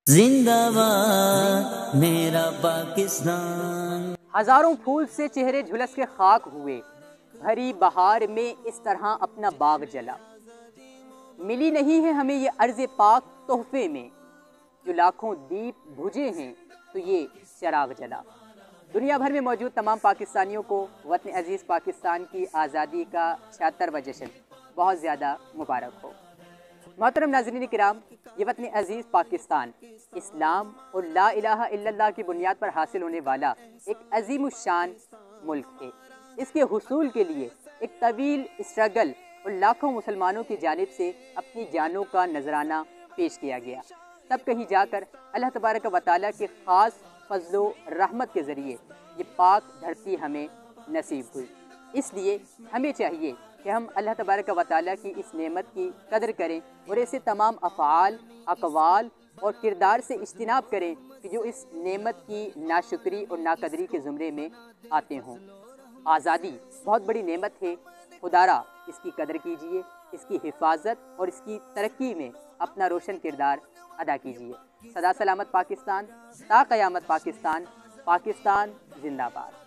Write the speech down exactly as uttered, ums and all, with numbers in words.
زندہ باد میرا پاکستان۔ ہزاروں پھول سے چہرے جھلس کے خاک ہوئے، بھری بہار میں اس طرح اپنا باغ جلا۔ ملی نہیں ہے ہمیں یہ ارض پاک تحفے میں، جو لاکھوں دیپ بجھے ہیں تو یہ چراغ جلا۔ دنیا بھر میں موجود تمام پاکستانیوں کو وطن عزیز پاکستان کی آزادی کا چھہترواں جشن بہت زیادہ مبارک ہو۔ محترم ناظرین کرام، یہ وطن عزیز پاکستان اسلام اور لا الہ الا اللہ کی بنیاد پر حاصل ہونے والا ایک عظیم الشان ملک ہے۔ اس کے حصول کے لیے ایک طویل اسٹرگل اور لاکھوں مسلمانوں کی جانب سے اپنی جانوں کا نذرانہ پیش کیا گیا، تب کہیں جا کر اللہ تبارک و تعالیٰ کے خاص فضل و رحمت کے ذریعے یہ پاک دھرتی ہمیں نصیب ہوئی۔ اس لیے ہمیں چاہیے کہ ہم اللہ تبارک و تعالیٰ کی اس نعمت کی قدر کریں اور ایسے تمام افعال، اقوال اور کردار سے اجتناب کریں کہ جو اس نعمت کی ناشکری اور ناقدری کے زمرے میں آتے ہوں۔ آزادی بہت بڑی نعمت ہے، خدارا اس کی قدر کیجئے، اس کی حفاظت اور اس کی ترقی میں اپنا روشن کردار ادا کیجئے۔ سدا سلامت پاکستان، تا قیامت پاکستان، پاکستان زندہ باد۔